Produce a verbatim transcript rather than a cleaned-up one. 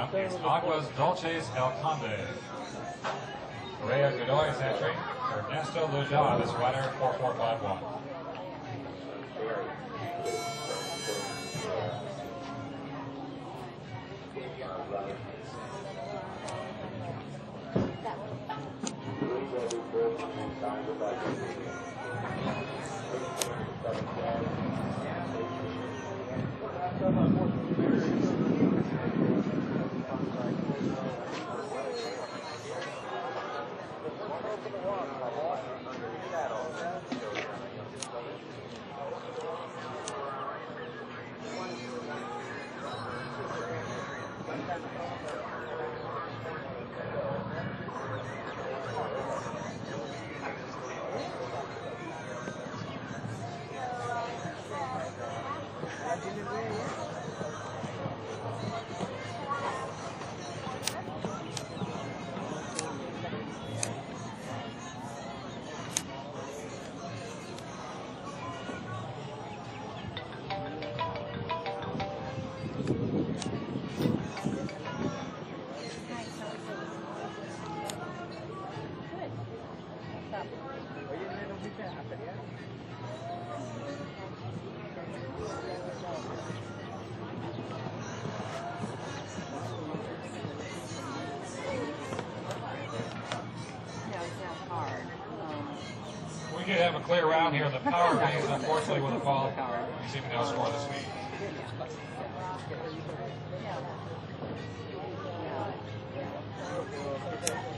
up is Aguas Dulces El Conde. Correa Godoy's entry. Ernesto Lujan is rider four four five one. We did have a clear round here. The power phase, unfortunately, with the fall, we seem to outscore the speed. Yeah.